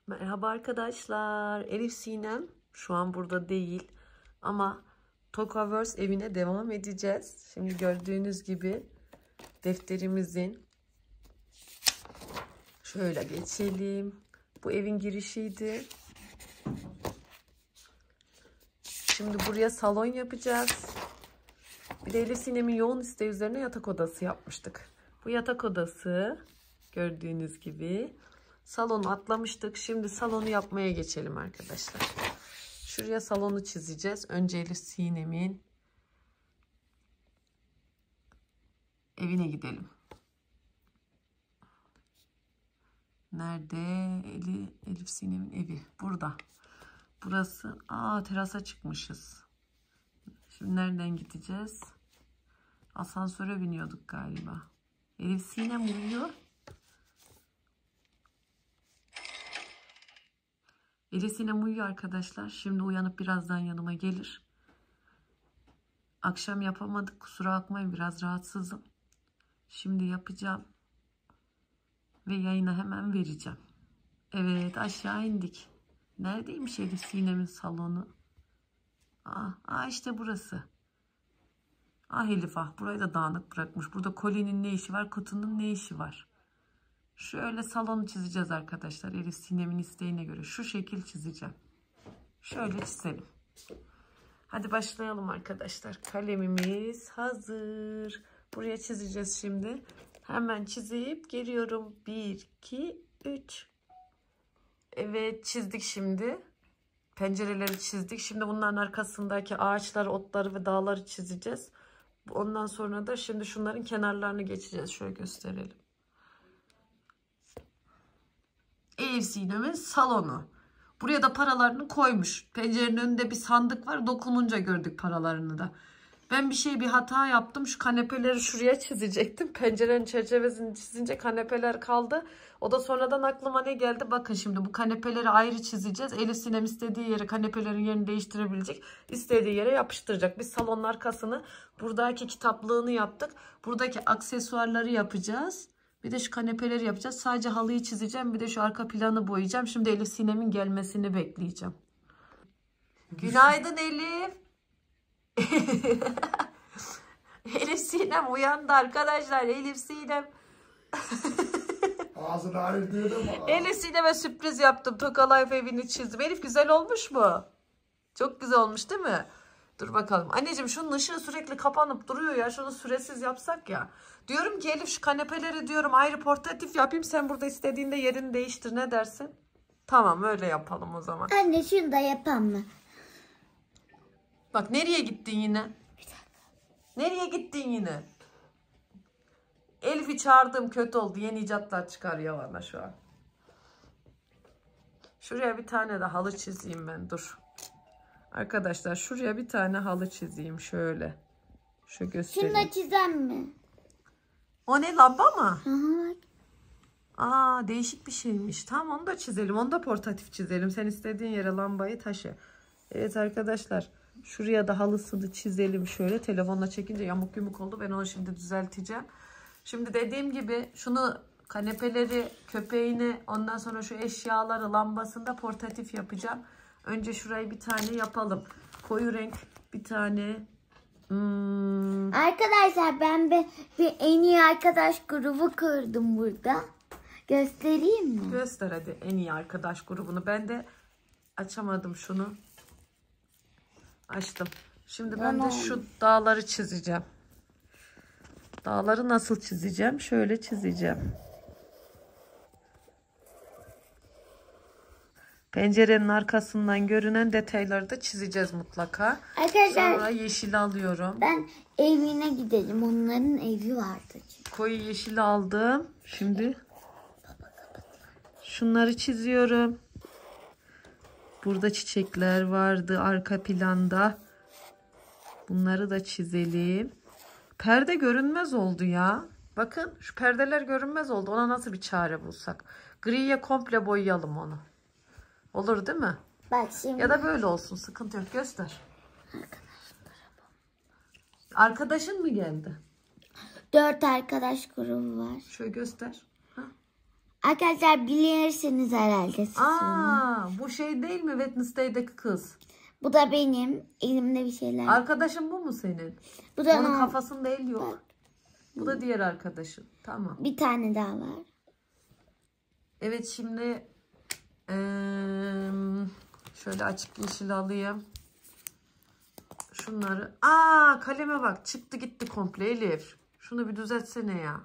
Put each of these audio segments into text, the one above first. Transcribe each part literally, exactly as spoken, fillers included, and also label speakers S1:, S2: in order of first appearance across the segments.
S1: Merhaba arkadaşlar. Elif Sinem şu an burada değil. Ama Tokaverse evine devam edeceğiz. Şimdi gördüğünüz gibi defterimizin şöyle geçelim. Bu evin girişiydi. Şimdi buraya salon yapacağız. Bir de Elif Sinem'in yoğun isteği üzerine yatak odası yapmıştık. Bu yatak odası gördüğünüz gibi. Salonu atlamıştık. Şimdi salonu yapmaya geçelim arkadaşlar. Şuraya salonu çizeceğiz. Önce Elif Sinem'in evine gidelim. Nerede? Eli, Elif Sinem'in evi. Burada. Burası. Aa, terasa çıkmışız. Şimdi nereden gideceğiz? Asansöre biniyorduk galiba. Elif Sinem uyuyor. Elif Sinem uyuyor arkadaşlar. Şimdi uyanıp birazdan yanıma gelir. Akşam yapamadık. Kusura bakmayın, biraz rahatsızım. Şimdi yapacağım. Ve yayına hemen vereceğim. Evet, aşağı indik. Neredeymiş Elif Sinem'in salonu? Aa, aa işte burası. Ah Elif ah, burayı da dağınık bırakmış. Burada kolyenin ne işi var? Kutunun ne işi var? Şöyle salonu çizeceğiz arkadaşlar. Elif Sinem'in isteğine göre. Şu şekil çizeceğim. Şöyle çizelim. Hadi başlayalım arkadaşlar. Kalemimiz hazır. Buraya çizeceğiz şimdi. Hemen çizip geliyorum. bir, iki, üç. Evet, çizdik şimdi. Pencereleri çizdik. Şimdi bunların arkasındaki ağaçları, otları ve dağları çizeceğiz. Ondan sonra da şimdi şunların kenarlarını geçeceğiz. Şöyle gösterelim. Elif Sinem'in salonu. Buraya da paralarını koymuş. Pencerenin önünde bir sandık var. Dokununca gördük paralarını da. Ben bir şey bir hata yaptım. Şu kanepeleri şuraya çizecektim. Pencerenin çerçevesini çizince kanepeler kaldı. O da sonradan aklıma ne geldi? Bakın şimdi bu kanepeleri ayrı çizeceğiz. Elif Sinem istediği yere kanepelerin yerini değiştirebilecek. İstediği yere yapıştıracak. Biz salonun arkasını, buradaki kitaplığını yaptık. Buradaki aksesuarları yapacağız. Bir de şu kanepeleri yapacağız. Sadece halıyı çizeceğim. Bir de şu arka planı boyayacağım. Şimdi Elif Sinem'in gelmesini bekleyeceğim. Günaydın Elif. Elif Sinem uyandı arkadaşlar. Elif Sinem.
S2: Ağzını ayırdığını mı?
S1: Elif Sinem'e sürpriz yaptım. Toka Life evini çizdim. Elif güzel olmuş mu? Çok güzel olmuş değil mi? Dur bakalım. Anneciğim şunun ışığı sürekli kapanıp duruyor ya. Şunu süresiz yapsak ya. Diyorum ki Elif şu kanepeleri diyorum ayrı portatif yapayım. Sen burada istediğinde yerini değiştir. Ne dersin? Tamam, öyle yapalım o zaman.
S3: Anne şunu da yapalım mı?
S1: Bak nereye gittin yine? Nereye gittin yine? Elif'i çağırdığım kötü oldu. Yeni icatlar çıkarıyor bana şu an. Şuraya bir tane de halı çizeyim ben. Dur. Arkadaşlar şuraya bir tane halı çizeyim şöyle. Şu göstereyim.
S3: Şunu da çizen mi?
S1: O ne, lamba mı?
S3: Hı hı.
S1: Aa, değişik bir şeymiş. Tamam, onu da çizelim. Onu da portatif çizelim. Sen istediğin yere lambayı taşı. Evet arkadaşlar. Şuraya da halısını çizelim şöyle. Telefonla çekince yamuk yumuk oldu. Ben onu şimdi düzelteceğim. Şimdi dediğim gibi şunu, kanepeleri, köpeğini, ondan sonra şu eşyaları, lambasını da portatif yapacağım. Önce şurayı bir tane yapalım. Koyu renk bir tane. Hmm.
S3: Arkadaşlar ben bir, bir en iyi arkadaş grubu kurdum burada. Göstereyim mi?
S1: Göster hadi en iyi arkadaş grubunu. Ben de açamadım şunu. Açtım. Şimdi ben de şu dağları çizeceğim. Dağları nasıl çizeceğim? Şöyle çizeceğim. Pencerenin arkasından görünen detayları da çizeceğiz mutlaka.
S3: Arkadaşlar
S1: Sonra yeşil alıyorum.
S3: ben evine gidelim. Onların evi vardı çünkü.
S1: Koyu yeşil aldım. Şimdi şunları çiziyorum. Burada çiçekler vardı arka planda. Bunları da çizelim. Perde görünmez oldu ya. Bakın şu perdeler görünmez oldu. Ona nasıl bir çare bulsak. Griye komple boyayalım onu. Olur değil mi?
S3: Bak şimdi.
S1: Ya da böyle olsun. Sıkıntı yok. Göster. Arkadaşın mı geldi?
S3: Dört arkadaş grubu var.
S1: Şöyle göster. Ha?
S3: Arkadaşlar bilirsiniz herhalde siz onu.
S1: Aa, bu şey değil mi Wednesday'deki kız?
S3: Bu da benim. Elimde bir şeyler.
S1: Arkadaşın bu mu senin?
S3: Bu da
S1: Onun
S3: o-
S1: kafasında el yok.
S3: Bak.
S1: Bu da diğer arkadaşın. Tamam.
S3: Bir tane daha var.
S1: Evet şimdi eee, şöyle açık yeşil alayım. Şunları. Aa, kaleme bak. Çıktı gitti komple Elif. Şunu bir düzeltsene ya.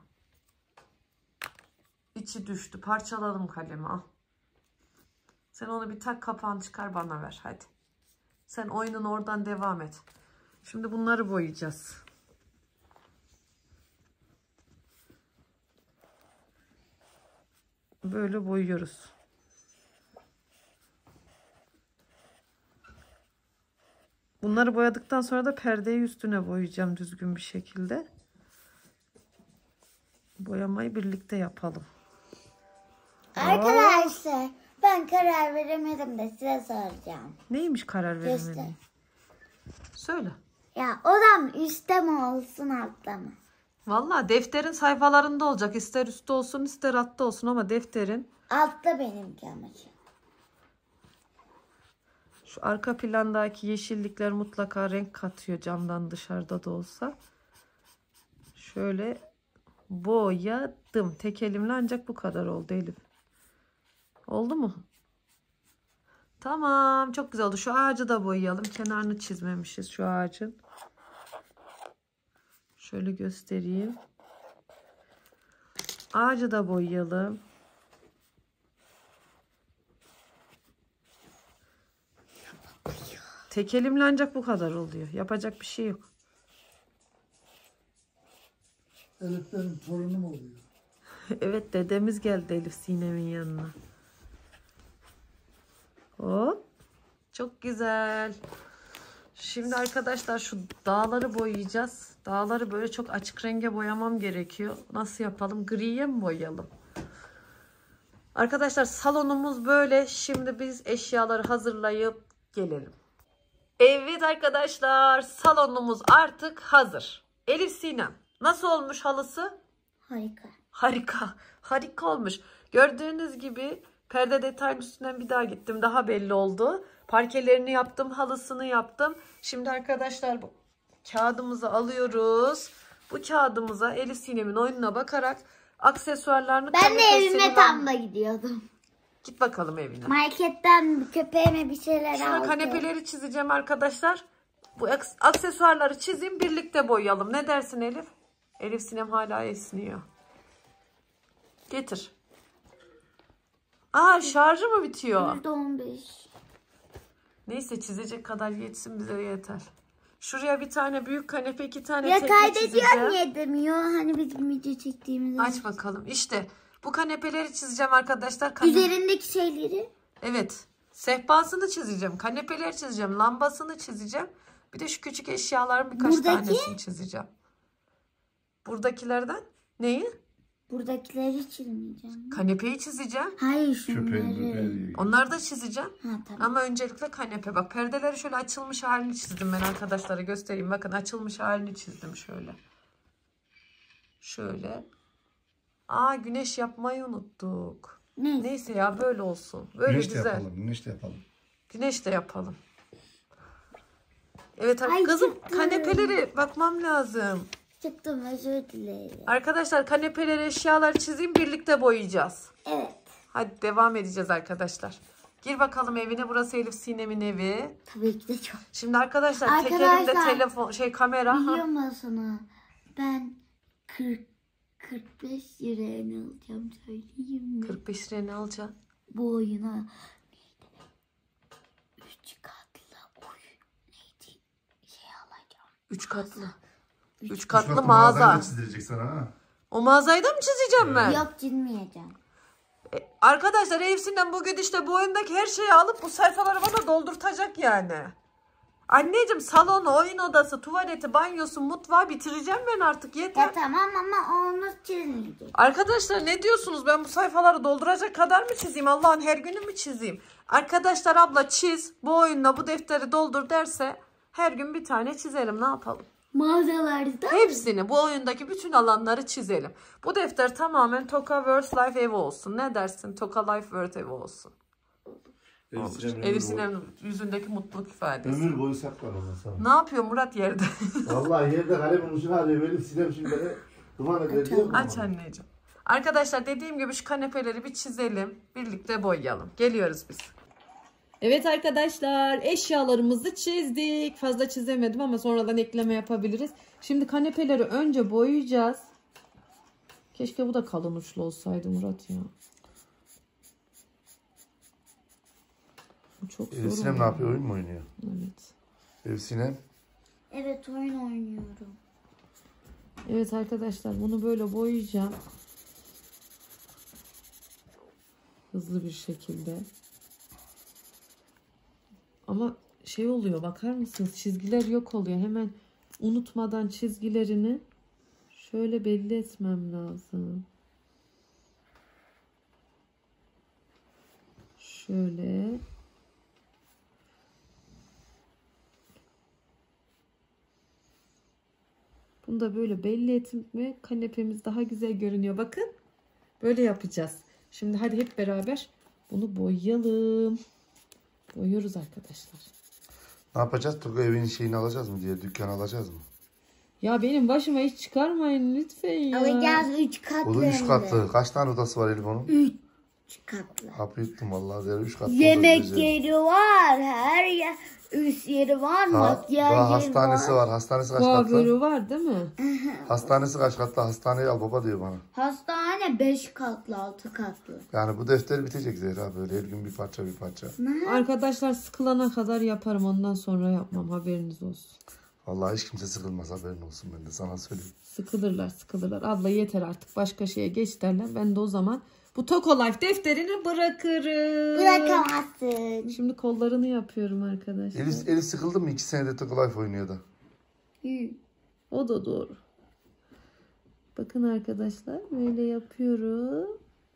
S1: İçi düştü. Parçaladım kalemi. Al. Sen onu bir tak, kapağını çıkar bana ver. Hadi. Sen oyunun oradan devam et. Şimdi bunları boyayacağız. Böyle boyuyoruz. Bunları boyadıktan sonra da perdeyi üstüne boyayacağım düzgün bir şekilde. Boyamayı birlikte yapalım.
S3: Arkadaşlar ben karar veremedim de size soracağım.
S1: Neymiş karar
S3: Göster.
S1: veremediğin? Söyle.
S3: Ya odam üstte mi olsun altta mı?
S1: Vallahi defterin sayfalarında olacak. İster üstte olsun ister altta olsun ama defterin
S3: Altta benimki ama.
S1: şu arka plandaki yeşillikler mutlaka renk katıyor camdan dışarıda da olsa. Şöyle boyadım. Tek elimle ancak bu kadar oldu Elif. Oldu mu? Tamam. Çok güzel oldu. Şu ağacı da boyayalım. Kenarını çizmemişiz şu ağacın. Şöyle göstereyim. Ağacı da boyayalım. Tek elimle ancak bu kadar oluyor. Yapacak bir şey yok.
S2: Elif benim torunum oluyor.
S1: Evet, dedemiz geldi Elif Sinem'in yanına. Hop. Çok güzel. Şimdi arkadaşlar şu dağları boyayacağız. Dağları böyle çok açık renge boyamam gerekiyor. Nasıl yapalım? Griye mi boyayalım? Arkadaşlar salonumuz böyle. Şimdi biz eşyaları hazırlayıp gelelim. Evet arkadaşlar, salonumuz artık hazır. Elif Sinem, nasıl olmuş halısı?
S3: Harika.
S1: Harika. Harika olmuş. Gördüğünüz gibi perde detayın üstünden bir daha gittim. Daha belli oldu. Parkelerini yaptım. Halısını yaptım. Şimdi arkadaşlar bu kağıdımızı alıyoruz. Bu kağıdımıza Elif Sinem'in oyununa bakarak aksesuarlarını...
S3: Ben de
S1: kanepesini
S3: evime tam da gidiyordum.
S1: Git bakalım evine.
S3: Marketten köpeğime bir şeyler
S1: Şuna
S3: aldım.
S1: kanepeleri çizeceğim arkadaşlar. Bu aks- aksesuarları çizeyim, birlikte boyayalım. Ne dersin Elif? Elif Sinem hala esniyor. Getir. Aa, şarjı mı bitiyor?
S3: yüzde on beş.
S1: Neyse, çizecek kadar yetsin, bize yeter. Şuraya bir tane büyük kanepe, iki tane
S3: Ya
S1: tekne
S3: kaydediyor
S1: çizeceğim.
S3: niye demiyor? Hani bizim video çektiğimizde.
S1: Aç bakalım. İşte bu kanepeleri çizeceğim arkadaşlar. Kane-
S3: Üzerindeki şeyleri.
S1: Evet. Sehpasını çizeceğim. Kanepeleri çizeceğim. Lambasını çizeceğim. Bir de şu küçük eşyaların birkaç
S3: Buradaki?
S1: tanesini çizeceğim. Buradakilerden neyi?
S3: Buradakileri çizmeyeceğim.
S1: Kanepeyi çizeceğim.
S3: Hayır
S2: Köpeğin
S3: şunları.
S2: bebeği.
S1: Onları da çizeceğim.
S3: Ha tamam.
S1: Ama öncelikle kanepe. Bak, perdeleri şöyle açılmış halini çizdim ben arkadaşlara göstereyim. Bakın, açılmış halini çizdim şöyle. Şöyle. Aa, güneş yapmayı unuttuk.
S3: Ne?
S1: Neyse ya, böyle olsun. Böyle
S2: Güneş de
S1: güzel.
S2: yapalım, güneş de yapalım.
S1: Güneş de yapalım. Evet
S3: Ay,
S1: kızım,
S3: çıktı.
S1: kanepeleri bakmam lazım.
S3: Çıktım özür dilerim.
S1: Arkadaşlar, kanepeleri, eşyaları çizeyim, birlikte boyayacağız.
S3: Evet.
S1: Hadi devam edeceğiz arkadaşlar. Gir bakalım evine. Burası Elif Sinem'in evi.
S3: Tabii ki de çok.
S1: Şimdi arkadaşlar, tek
S3: Arkadaşlar,
S1: elimde telefon şey kamera.
S3: Biliyor
S1: Ha.
S3: musun? Ben kırk kırk beş liraya ne alacağım söyleyeyim mi?
S1: kırk beş liraya ne alacaksın?
S3: Bu oyuna neydi? Üç katlı oyun neydi? Şey alacağım.
S1: Üç katlı. Üç
S2: Üç
S1: katlı
S2: katlı
S1: mağaza.
S2: mağazayı da çizdirecek sana ha.
S1: O mağazayı da mı çizeceğim ben?
S3: Yok çizmeyeceğim.
S1: E, arkadaşlar, Elif Sinem bugün işte bu oyundaki her şeyi alıp bu sayfaları bana doldurtacak yani. Anneciğim, salonu, oyun odası, tuvaleti, banyosu, mutfağı bitireceğim ben artık, yeter.
S3: Ya tamam ama onu çizmeyeceğim.
S1: Arkadaşlar, ne diyorsunuz? Ben bu sayfaları dolduracak kadar mı çizeyim? Allah'ın her günü mü çizeyim? Arkadaşlar, abla çiz, bu oyunla bu defteri doldur derse her gün bir tane çizelim, ne yapalım?
S3: Mağazalarda.
S1: Hepsini, bu oyundaki bütün alanları çizelim. Bu defter tamamen Toka World Life evi olsun. Ne dersin? Toka Life World evi olsun. Olur. Elif Sinem'in yüzündeki mutluluk ifadesi.
S2: Ömür boyu saklar ondan sonra.
S1: Ne yapıyor Murat yerde?
S2: Vallahi yerde kalemin ucunu arıyor. Elif Sinem şimdi beni duman eder diyor mu?
S1: Aç anneciğim. Arkadaşlar dediğim gibi şu kanepeleri bir çizelim. Birlikte boyayalım. Geliyoruz biz. Evet arkadaşlar, eşyalarımızı çizdik. Fazla çizemedim ama sonradan ekleme yapabiliriz. Şimdi kanepeleri önce boyayacağız. Keşke bu da kalın uçlu olsaydı Murat ya. Bu çok zor.
S2: Elif Sinem ne yapıyor? Oyun mu oynuyor?
S1: Evet.
S2: Elif Sinem.
S3: Evet, oyun oynuyorum.
S1: Evet arkadaşlar, bunu böyle boyayacağım. Hızlı bir şekilde. Ama şey oluyor, bakar mısınız? Çizgiler yok oluyor. Hemen unutmadan çizgilerini şöyle belli etmem lazım. Şöyle. Bunu da böyle belli etme, kanepemiz daha güzel görünüyor. Bakın. Böyle yapacağız. Şimdi hadi hep beraber bunu boyayalım. Boyuyoruz arkadaşlar.
S2: Ne yapacağız? Toka evin şeyini alacağız mı diye, dükkan alacağız mı?
S1: Ya benim başıma hiç çıkarmayın lütfen ya.
S3: Alacağız üç katlı.
S2: O da üç katlı. Kaç tane odası var Elif onun?
S3: Üç katlı.
S2: Hapı yuttum vallahi. Der, üç katlı.
S3: Yemek
S2: odası
S3: yeri var. Her yer. Üst yeri var.
S2: Daha,
S3: Makyaj
S2: daha
S3: yeri
S2: hastanesi
S3: var.
S2: var. Hastanesi kaç katlı?
S1: Kuaförü var değil mi?
S2: Hastanesi kaç katlı? Hastaneyi al baba diyor bana.
S3: Hastane beş katlı, altı katlı.
S2: Yani bu defter bitecek Zehra böyle her gün bir parça bir parça.
S1: Arkadaşlar sıkılana kadar yaparım. Ondan sonra yapmam. Haberiniz olsun.
S2: Vallahi hiç kimse sıkılmaz, haberin olsun, ben de sana söyleyeyim.
S1: Sıkılırlar sıkılırlar. Abla yeter artık, başka şeye geç derler. Ben de o zaman bu Toka Life defterini bırakırım.
S3: Bırakamazsın.
S1: Şimdi kollarını yapıyorum arkadaşlar.
S2: Elif, Elif sıkıldı mı? İki senede Toka Life oynuyor da.
S1: O da doğru. Bakın arkadaşlar, böyle yapıyorum.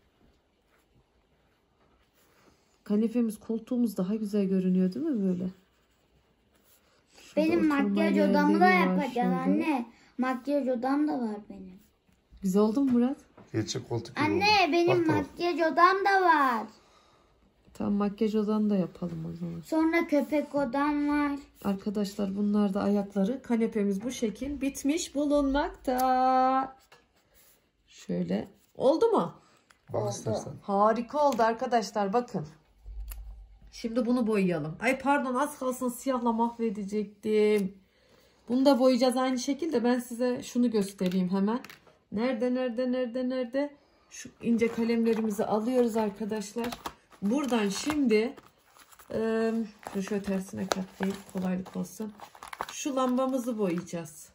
S1: Kanepemiz, koltuğumuz daha güzel görünüyor değil mi böyle? Şurada
S3: Benim
S1: oturma
S3: makyaj odamı da
S1: yerleri var
S3: yapacağım
S1: şurada.
S3: anne. Makyaj odam da var benim.
S1: Güzel oldu mu Murat?
S2: Gerçek koltuk gibi
S3: Anne
S2: oldu.
S3: benim
S2: Bak da bak.
S3: makyaj odam da var.
S1: Tamam, makyaj odanı da yapalım o zaman.
S3: Sonra köpek odam var.
S1: Arkadaşlar bunlar da ayakları. Kanepemiz bu şekil bitmiş bulunmakta. Şöyle. Oldu mu?
S2: Bak istersen.
S1: Harika oldu arkadaşlar, bakın. Şimdi bunu boyayalım. Ay pardon, az kalsın siyahla mahvedecektim. Bunu da boyayacağız aynı şekilde. Ben size şunu göstereyim hemen. Nerede nerede nerede nerede? Şu ince kalemlerimizi alıyoruz arkadaşlar. Buradan şimdi e, dur şöyle tersine katlayayım, kolaylık olsun. Şu lambamızı boyayacağız.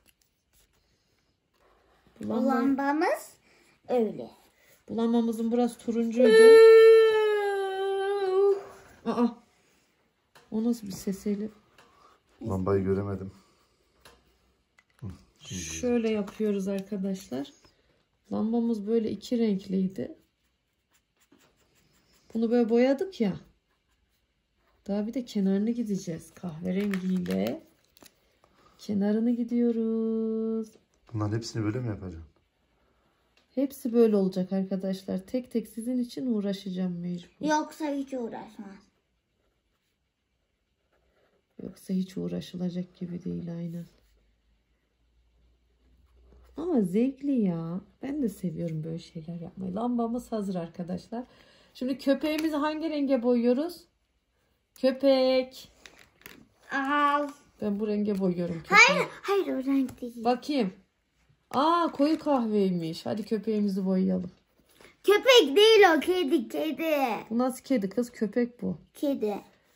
S1: Bu
S3: Bu
S1: lamba-
S3: lambamız öyle.
S1: bu lambamızın burası turuncuydu. Aa, o nasıl bir ses Elif?
S2: Lambayı göremedim.
S1: Şöyle yapıyoruz arkadaşlar. Lambamız böyle iki renkliydi. Bunu böyle boyadık ya. Daha bir de kenarını gideceğiz. Kahverengiyle kenarını gidiyoruz.
S2: Bunların hepsini böyle mi yapacaksın?
S1: Hepsi böyle olacak arkadaşlar. Tek tek sizin için uğraşacağım mecbur.
S3: Yoksa hiç uğraşmaz.
S1: Yoksa hiç uğraşılacak gibi değil, aynen. Ama zevkli ya. Ben de seviyorum böyle şeyler yapmayı. Lambamız hazır arkadaşlar. Şimdi köpeğimizi hangi renge boyuyoruz? Köpek.
S3: Al.
S1: Ben bu renge boyuyorum köpeği.
S3: Hayır, hayır o renk değil.
S1: Bakayım. Aa, koyu kahveymiş. Hadi köpeğimizi boyayalım.
S3: Köpek değil o, kedi, kedi.
S1: Bu nasıl kedi kız? Köpek bu.
S3: Kedi.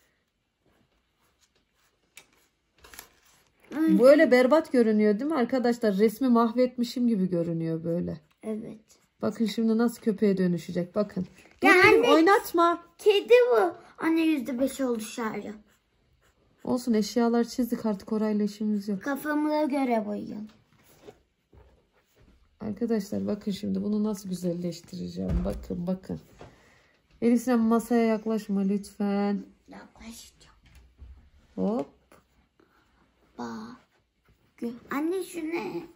S1: Böyle berbat görünüyor değil mi arkadaşlar? Resmi mahvetmişim gibi görünüyor böyle.
S3: Evet.
S1: Bakın şimdi nasıl köpeğe dönüşecek. Bakın.
S3: Ya
S1: Dur,
S3: anne-
S1: oynatma.
S3: Kedi bu. Anne yüzde beş oldu şarjı.
S1: Olsun, eşyalar çizdik artık, orayla işimiz yok.
S3: Kafamıza göre boyayalım.
S1: Arkadaşlar bakın şimdi bunu nasıl güzelleştireceğim. Bakın bakın. Elif Sinem, masaya yaklaşma lütfen.
S3: Yaklaşacağım.
S1: Hop.
S3: Bak. Anne şu ne?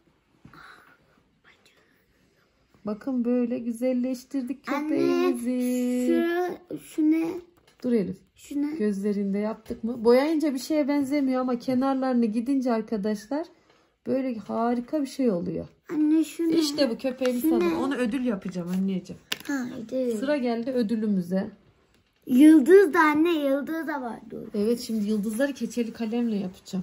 S1: Bakın böyle güzelleştirdik
S3: Anne
S1: köpeğimizi.
S3: şu, şu ne?
S1: Dur Elif.
S3: Şu ne?
S1: Gözlerinde yaptık mı? Boyayınca bir şeye benzemiyor ama kenarlarını gidince arkadaşlar böyle harika bir şey oluyor.
S3: Anne şu ne?
S1: İşte bu köpeğimiz
S3: Şu
S1: hazır.
S3: ne?
S1: Onu ödül yapacağım anneciğim.
S3: Haydi.
S1: Sıra geldi ödülümüze.
S3: Yıldız da anne, yıldız da vardı.
S1: Evet, şimdi yıldızları keçeli kalemle yapacağım.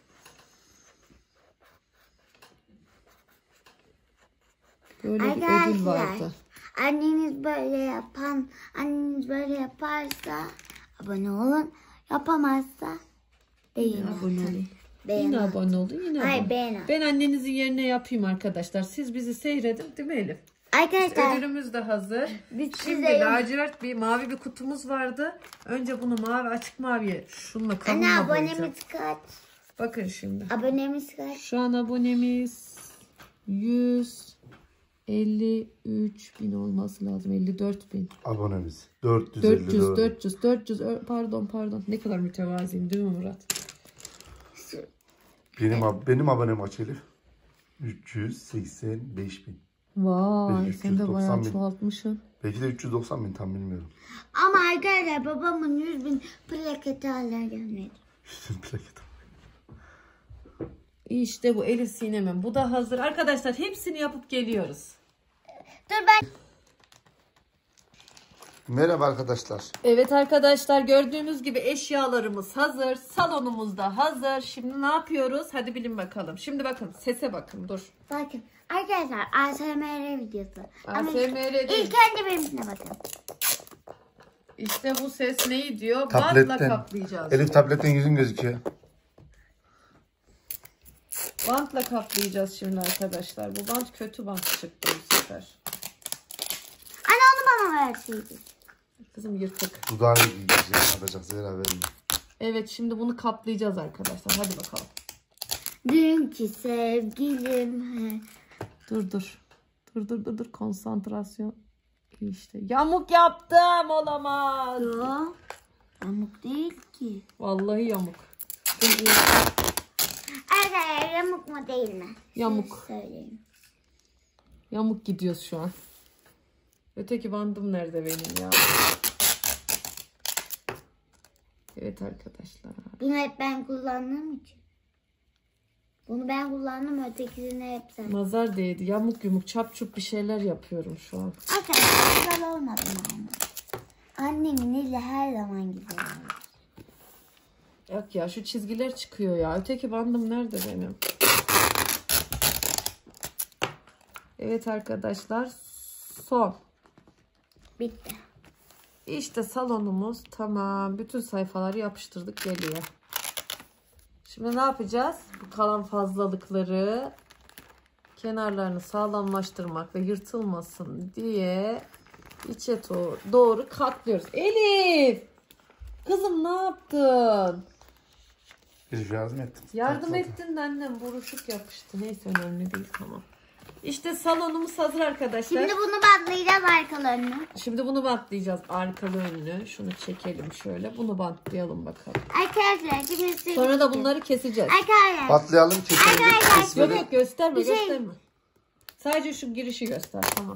S1: Böyle bir ödül
S3: Arkadaşlar,
S1: vardı.
S3: anneniz böyle yapan, anneniz böyle yaparsa abone olun. Yapamazsa beğenin.
S1: Abone olun.
S3: Beğen
S1: Yine
S3: at.
S1: abone olun. Yine
S3: Hayır,
S1: abone.
S3: beğen at.
S1: Ben annenizin yerine yapayım arkadaşlar. Siz bizi seyredin değil mi Elif?
S3: Arkadaşlar
S1: Ödülümüz de hazır.
S3: biz
S1: Şimdi
S3: size
S1: lacivert bir mavi bir kutumuz vardı. Önce bunu mavi açık maviye şununla
S3: anne
S1: kalınla boyayacağım.
S3: abonemiz kaç?
S1: Bakın şimdi.
S3: Abonemiz kaç?
S1: Şu an abonemiz yüz elli üç bin olması lazım. elli dört bin.
S2: Abonemiz. dört yüz elli
S1: dört yüz,
S2: dört.
S1: dört yüz, dört yüz, ö- pardon pardon. Ne kadar mütevaziyim değil mi Murat?
S2: Benim, ab- benim abonem aç Elif. üç yüz seksen beş bin.
S1: Vay,
S2: Belki
S1: sen de
S2: üç yüz doksan
S1: bayağı
S2: bin.
S1: çoğaltmışsın.
S2: Belki de üç yüz doksan bin, tam bilmiyorum.
S3: Ama arkadaşlar babamın yüz bin plaketi hala gelmedi.
S2: Plaket.
S1: İşte bu Elif Sinem'in. Bu da hazır. Arkadaşlar hepsini yapıp geliyoruz.
S3: Dur ben.
S2: Merhaba arkadaşlar.
S1: Evet arkadaşlar, gördüğünüz gibi eşyalarımız hazır. Salonumuz da hazır. Şimdi ne yapıyoruz? Hadi bilin bakalım. Şimdi bakın sese bakın, dur.
S3: Bakın arkadaşlar A S M R videosu. Ama
S1: A S M R değil.
S3: İlk önce benimkine bakın.
S1: İşte bu ses neyi diyor? Bantla
S2: Tabletten.
S1: kaplayacağız.
S2: Elif tabletten yüzün gözüküyor.
S1: Bantla kaplayacağız şimdi arkadaşlar. Bu bant kötü bant çıktı bu sefer.
S3: Anne onu bana verseydin.
S1: Kızım yırtık.
S2: Dudağını giyeceğim. Atacak, zehra verme.
S1: Evet, şimdi bunu kaplayacağız arkadaşlar. Hadi bakalım.
S3: Dünkü sevgilim. he.
S1: Dur dur. Dur dur dur dur. Konsantrasyon. İşte yamuk yaptım, olamaz.
S3: Yo. Yamuk değil ki.
S1: Vallahi yamuk.
S3: Arkadaşlar yamuk mu değil mi?
S1: Yamuk.
S3: Siz söyleyin.
S1: Yamuk gidiyoruz şu an. Öteki bandım nerede benim ya? Evet arkadaşlar.
S3: Bunu hep ben kullandığım için. Bunu ben kullandım, ötekisini hep sen.
S1: Nazar değdi. Yamuk yumuk çap çup bir şeyler yapıyorum şu an.
S3: Arkadaşlar güzel olmadı mı anne? Annemin eli her zaman güzel olur.
S1: Yok ya, şu çizgiler çıkıyor ya. Öteki bandım nerede benim? Evet arkadaşlar. Son.
S3: Bitti.
S1: İşte salonumuz tamam. Bütün sayfaları yapıştırdık, geliyor. Şimdi ne yapacağız? Bu kalan fazlalıkları kenarlarını sağlamlaştırmak ve yırtılmasın diye içe to- doğru katlıyoruz. Elif! Kızım ne yaptın?
S2: Elif yardım ettim.
S1: Yardım
S2: Zaten.
S1: ettin de annem buruşuk yapıştı. Neyse, önemli değil, tamam. İşte salonumuz hazır arkadaşlar.
S3: Şimdi bunu bantlayacağız arkalarını.
S1: Şimdi bunu bantlayacağız, arkalı önlü. Şunu çekelim şöyle. Bunu bantlayalım bakalım.
S3: Arkadaşlar şimdi size
S1: Sonra da bunları keseceğiz.
S3: Arkadaşlar.
S2: Patlayalım, keselim.
S3: Arkadaşlar.
S1: Yok
S2: Kesmeli.
S1: yok, gösterme
S3: Bir şey-
S1: gösterme. Sadece şu girişi göster, tamam.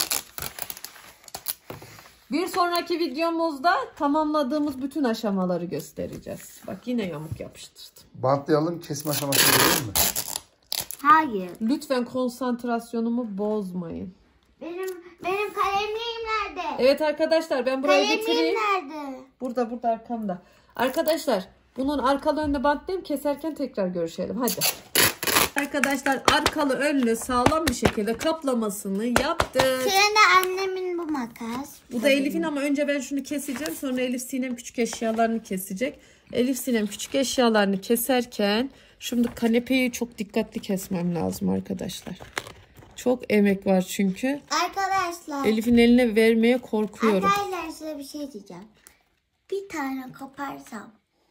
S1: Bir sonraki videomuzda tamamladığımız bütün aşamaları göstereceğiz. Bak yine yamuk yapıştırdım.
S2: Bantlayalım, kesme aşamasına gelelim mi?
S3: Hayır.
S1: Lütfen konsantrasyonumu bozmayın.
S3: Benim benim kalemliğim nerede?
S1: Evet arkadaşlar, ben buraya
S3: Kalemliğim
S1: getireyim.
S3: nerede?
S1: Burada burada arkamda. Arkadaşlar bunun arkalı önlü bantlayayım, keserken tekrar görüşelim. Hadi. Arkadaşlar arkalı önlü sağlam bir şekilde kaplamasını yaptık.
S3: Şimdi annemin bu makas.
S1: Bu da Elif'in ama önce ben şunu keseceğim. Sonra Elif Sinem küçük eşyalarını kesecek. Elif Sinem küçük eşyalarını keserken şimdi kanepeyi çok dikkatli kesmem lazım arkadaşlar. Çok emek var çünkü.
S3: Arkadaşlar.
S1: Elif'in eline vermeye korkuyorum.
S3: Arkadaşlar size bir şey diyeceğim. Bir tane koparsam.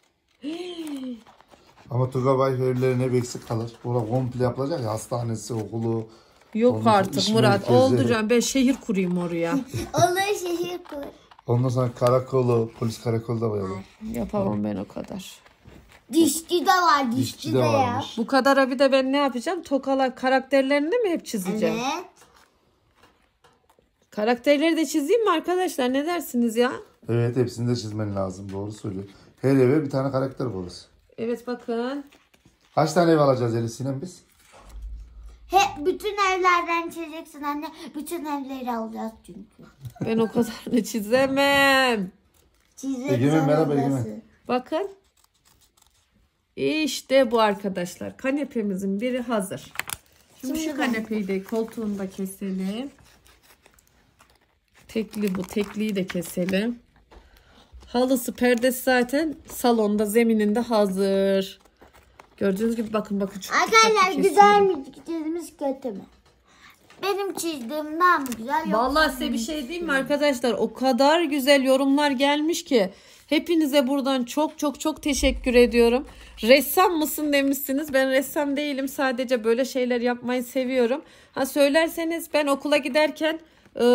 S2: Ama Tugabay evlerine hep eksik kalır. Burada komple yapılacak ya, hastanesi, okulu.
S1: Yok
S2: Ondan sonra
S1: artık
S2: iş
S1: Murat.
S2: merkezleri.
S1: Oldu canım. Ben şehir kurayım oraya.
S3: Olur şehir kur.
S2: Ondan sonra karakolu, polis karakolu da var.
S1: Yapamam ben o kadar.
S3: Dişçi de var. Dişçi,
S2: Dişçi de
S3: de ya.
S2: varmış.
S1: Bu kadar bir de ben ne yapacağım? Tokalar karakterlerini mi hep çizeceğim?
S3: Evet.
S1: Karakterleri de çizeyim mi arkadaşlar? Ne dersiniz ya?
S2: Evet, hepsini de çizmen lazım. Doğru söylüyor. Her eve bir tane karakter buluruz.
S1: Evet bakın.
S2: Kaç tane ev alacağız Elif Sinem biz?
S3: He, bütün evlerden çizeceksin anne. Bütün evleri alacağız çünkü.
S1: Ben o kadarını çizemem.
S3: Çizeriz.
S2: Egemen, merhaba
S3: orası.
S2: Egemen.
S1: Bakın. İşte bu arkadaşlar. Kanepemizin biri hazır. Şimdi,
S3: Şimdi
S1: şu
S3: ben-
S1: kanepeyi de koltuğunu da keselim. Tekli bu. Tekliyi de keselim. Halısı, perdesi zaten salonda, zemininde hazır. Gördüğünüz gibi bakın bakın. Çok
S3: Arkadaşlar
S1: dikkatli
S3: güzel
S1: kesiyorum.
S3: mi çizdiğimiz kötü mü? Benim çizdiğim daha mı güzel? Yoksa
S1: Vallahi size bir şey diyeyim mi arkadaşlar? O kadar güzel yorumlar gelmiş ki. Hepinize buradan çok çok çok teşekkür ediyorum. Ressam mısın demişsiniz. Ben ressam değilim. Sadece böyle şeyler yapmayı seviyorum. Ha söylerseniz ben okula giderken e,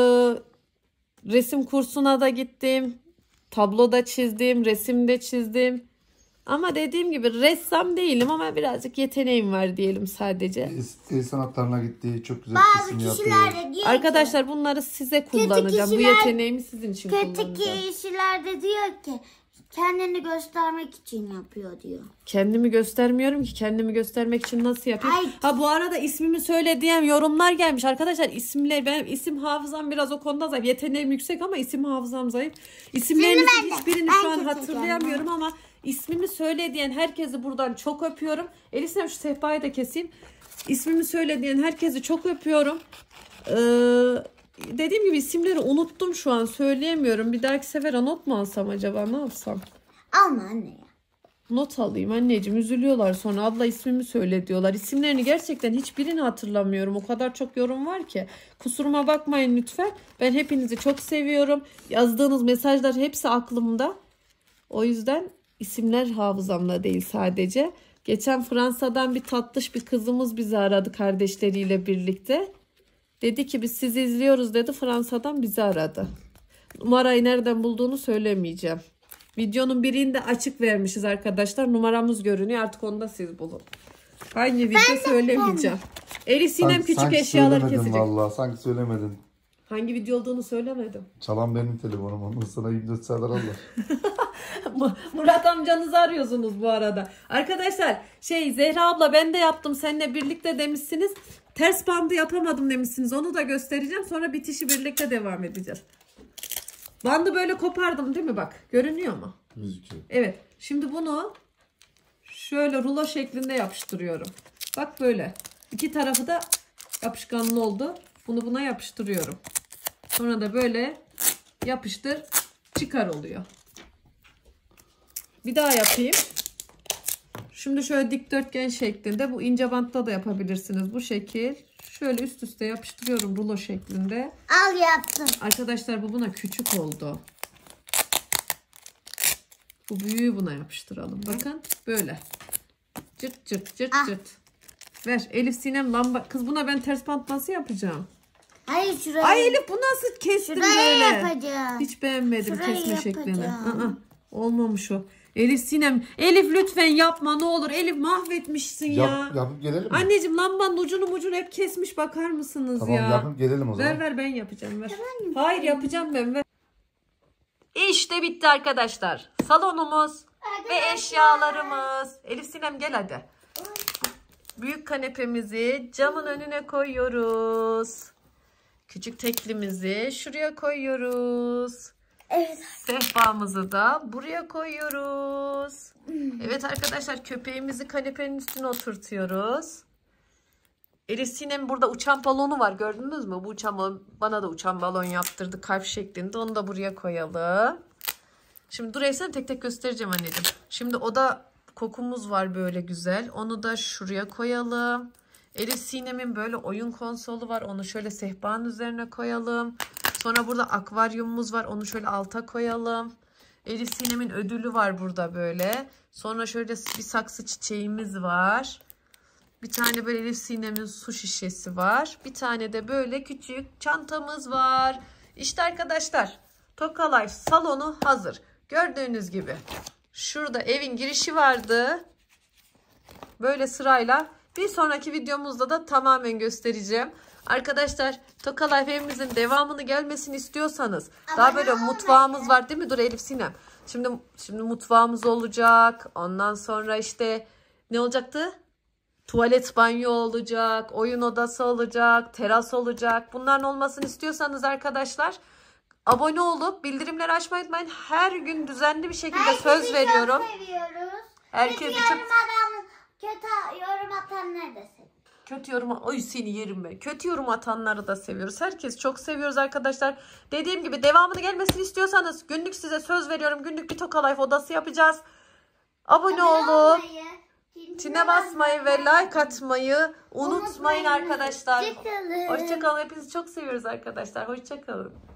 S1: resim kursuna da gittim. Tablo da çizdim. Resim de çizdim. Ama dediğim gibi ressam değilim ama birazcık yeteneğim var diyelim sadece.
S2: El sanatlarına gitti. Çok güzel
S3: bazı
S2: resim
S3: kişiler
S2: yapıyor.
S3: de diyor
S1: Arkadaşlar bunları size kullanacağım. Bu
S3: kişiler-
S1: yeteneğimi sizin için
S3: ki, kötü
S1: kullanacağım.
S3: kişiler de diyor ki kendini göstermek için yapıyor diyor.
S1: Kendimi göstermiyorum ki. Kendimi göstermek için nasıl yapayım?
S3: Ay.
S1: Ha bu arada ismimi söyle diyen yorumlar gelmiş. Arkadaşlar isimler, benim isim hafızam biraz o konuda zayıf. Yeteneğim yüksek ama isim hafızam zayıf. İsimlerinizi
S3: ben de-
S1: hiçbirini
S3: ben
S1: şu an
S3: keseceğim
S1: hatırlayamıyorum ama ismimi söyle diyen herkesi buradan çok öpüyorum. Elif sen şu sehpayı da keseyim. İsmimi söyle diyen herkesi çok öpüyorum. Ee, dediğim gibi isimleri unuttum şu an. Söyleyemiyorum. Bir dahaki sefer not mu alsam acaba? Ne yapsam?
S3: Alma anne ya.
S1: Not alayım anneciğim, üzülüyorlar sonra abla ismimi söyle diyorlar. İsimlerini gerçekten hiçbirini hatırlamıyorum. O kadar çok yorum var ki. Kusuruma bakmayın lütfen. Ben hepinizi çok seviyorum. Yazdığınız mesajlar hepsi aklımda. O yüzden isimler hafızamda değil sadece. Geçen Fransa'dan bir tatlış bir kızımız bizi aradı kardeşleriyle birlikte. Dedi ki biz sizi izliyoruz dedi. Fransa'dan bizi aradı. Numarayı nereden bulduğunu söylemeyeceğim. Videonun birinde açık vermişiz arkadaşlar. Numaramız görünüyor. Artık onu da siz bulun. Hangi video söylemeyeceğim. Elif Sinem
S2: Sanki-
S1: küçük
S2: sanki
S1: eşyalar
S2: söylemedin
S1: kesecek.
S2: Vallahi sanki söylemedin.
S1: Hangi video olduğunu söylemedim.
S2: Çalan benim telefonum. Ondan sonra yirmi dört saat ararlar.
S1: Murat amcanızı arıyorsunuz bu arada. Arkadaşlar şey Zehra abla ben de yaptım seninle birlikte demişsiniz. Ters bandı yapamadım demişsiniz. Onu da göstereceğim. Sonra bitişi birlikte devam edeceğiz. Bandı böyle kopardım değil mi bak? Görünüyor mu?
S2: Gözüküyor.
S1: Evet. Şimdi bunu şöyle rulo şeklinde yapıştırıyorum. Bak böyle. İki tarafı da yapışkanlı oldu. Bunu buna yapıştırıyorum. Sonra da böyle yapıştır çıkar oluyor. Bir daha yapayım. Şimdi şöyle dikdörtgen şeklinde. Bu ince bantta da yapabilirsiniz. Bu şekil. Şöyle üst üste yapıştırıyorum rulo şeklinde.
S3: Al yaptım.
S1: Arkadaşlar bu buna küçük oldu. Bu büyüğü buna yapıştıralım. Bakın böyle. Cırt cırt cırt
S3: Ah.
S1: cırt. Ver Elif Sinem lamba. Kız buna ben ters bant nasıl yapacağım?
S3: Hayır şurayı.
S1: Ay Elif bu nasıl kestin
S3: Şurayı
S1: böyle?
S3: yapacağım.
S1: Hiç beğenmedim
S3: Şurayı
S1: kesme şeklini.
S3: yapacağım.
S1: Aa, olmamış o. Elif Sinem. Elif lütfen yapma ne olur. Elif mahvetmişsin ya.
S2: Yap, yapıp gelelim mi?
S1: Anneciğim lambanın ucunu mucunu hep kesmiş bakar mısınız
S2: Tamam
S1: ya?
S2: yapıp gelelim o zaman.
S1: Ver ver ben yapacağım ver. Hayır yapacağım ben ver. İşte bitti arkadaşlar. Salonumuz ve eşyalarımız. Elif Sinem gel hadi. Büyük kanepemizi camın önüne koyuyoruz. Küçük teklimizi şuraya koyuyoruz.
S3: Evet.
S1: Sehpamızı da buraya koyuyoruz. Evet arkadaşlar köpeğimizi kanepenin üstüne oturtuyoruz. Elif Sinem burada uçan balonu var gördünüz mü? Bu uçan balon, bana da uçan balon yaptırdı kalp şeklinde. Onu da buraya koyalım. Şimdi dur Elif tek tek göstereceğim anneciğim. Şimdi oda kokumuz var böyle güzel. Onu da şuraya koyalım. Elif Sinem'in böyle oyun konsolu var. Onu şöyle sehpanın üzerine koyalım. Sonra burada akvaryumumuz var. Onu şöyle alta koyalım. Elif Sinem'in ödülü var burada böyle. Sonra şöyle bir saksı çiçeğimiz var. Bir tane böyle Elif Sinem'in su şişesi var. Bir tane de böyle küçük çantamız var. İşte arkadaşlar Toka Life salonu hazır. Gördüğünüz gibi. Şurada evin girişi vardı. Böyle sırayla. Bir sonraki videomuzda da tamamen göstereceğim. Arkadaşlar Toka Life evimizin devamını gelmesini istiyorsanız daha böyle mutfağımız var değil mi? Dur Elif Sinem. Şimdi şimdi mutfağımız olacak. Ondan sonra işte ne olacaktı? Tuvalet banyo olacak. Oyun odası olacak. Teras olacak. Bunların olmasını istiyorsanız arkadaşlar abone olup bildirimleri açmayı unutmayın. Her gün düzenli bir şekilde
S3: Herkesi
S1: söz veriyorum.
S3: Çok seviyoruz.
S1: Herkesi
S3: Kötü
S1: çok...
S3: yorum adam, kötü yorum atanları da seviyoruz.
S1: Kötü yorum, oy seni yerim ben. Kötü yorum atanları da seviyoruz. Herkes çok seviyoruz arkadaşlar. Dediğim gibi devamını gelmesini istiyorsanız günlük size söz veriyorum. Günlük bir Toka Life odası yapacağız. Abone olup çine basmayı ve like atmayı unutmayın arkadaşlar.
S3: Hoşçakalın.
S1: Hoşçakalın. Hepinizi çok seviyoruz arkadaşlar. Hoşçakalın.